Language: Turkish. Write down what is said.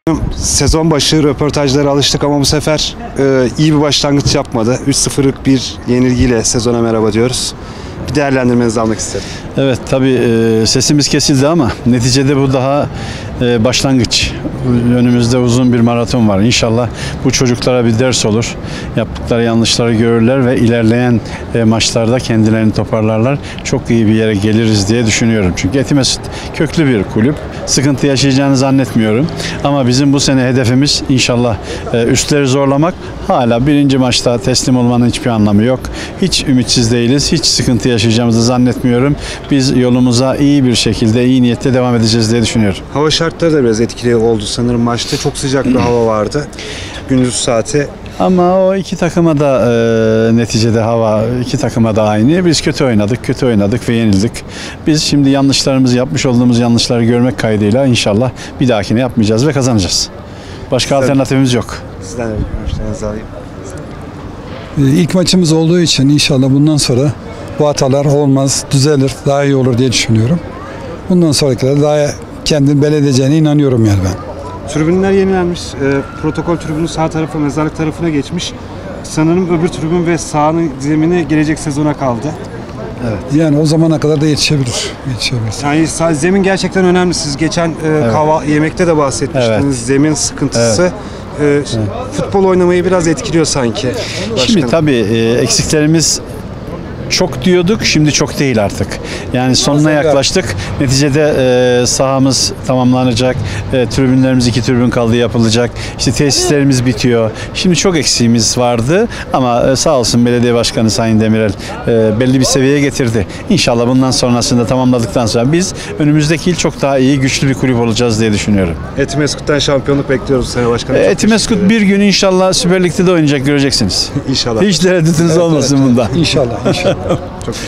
Sezon başı röportajlara alıştık ama bu sefer iyi bir başlangıç yapmadı. 3-0'lık bir yenilgiyle sezona merhaba diyoruz. Bir değerlendirmenizi almak istedim. Evet, tabii sesimiz kesildi ama neticede bu daha başlangıç. Önümüzde uzun bir maraton var. İnşallah bu çocuklara bir ders olur. Yaptıkları yanlışları görürler ve ilerleyen maçlarda kendilerini toparlarlar. Çok iyi bir yere geliriz diye düşünüyorum. Çünkü Etimesgut köklü bir kulüp. Sıkıntı yaşayacağını zannetmiyorum. Ama bizim bu sene hedefimiz inşallah üstleri zorlamak. Hala birinci maçta teslim olmanın hiçbir anlamı yok. Hiç ümitsiz değiliz. Hiç sıkıntı yaşayacağımızı zannetmiyorum. Biz yolumuza iyi bir şekilde, iyi niyetle devam edeceğiz diye düşünüyorum. Hava şartları da biraz etkili oldu sanırım maçta. Çok sıcak bir hava vardı. Gündüz saati. Ama o iki takıma da neticede hava iki takıma da aynı. Biz kötü oynadık ve yenildik. Biz şimdi yanlışlarımızı yapmış olduğumuz yanlışları görmek kaydıyla inşallah bir dahakine yapmayacağız ve kazanacağız. Başka alternatifimiz yok. Sizden de görüşlerinizi alayım. İlk maçımız olduğu için inşallah bundan sonra bu hatalar olmaz, düzelir, daha iyi olur diye düşünüyorum. Bundan sonrakiler daha kendini belirleyeceğine inanıyorum yani ben. Tribünler yenilenmiş. Protokol tribünü sağ tarafa, mezarlık tarafına geçmiş. Sanırım öbür tribün ve sahanın zemini gelecek sezona kaldı. Yani o zamana kadar da yetişebilir. Yani zemin gerçekten önemli. Siz geçen yemekte de bahsetmiştiniz. Evet. Zemin sıkıntısı. Futbol oynamayı biraz etkiliyor sanki. Şimdi tabii eksiklerimiz çok diyorduk, şimdi çok değil artık. Yani sonuna yaklaştık. Neticede sahamız tamamlanacak. Tribünlerimiz 2 tribün kaldı yapılacak. İşte tesislerimiz bitiyor. Şimdi çok eksiğimiz vardı ama sağ olsun Belediye Başkanı Sayın Demirel belli bir seviyeye getirdi. İnşallah bundan sonrasında tamamladıktan sonra biz önümüzdeki yıl çok daha iyi, güçlü bir kulüp olacağız diye düşünüyorum. Etimesgut'tan şampiyonluk bekliyoruz Sayın Başkanım. Etimesgut bir gün inşallah Süper Lig'de de oynayacak, göreceksiniz. İnşallah. Hiç tereddütünüz olmasın bunda. İnşallah. Çok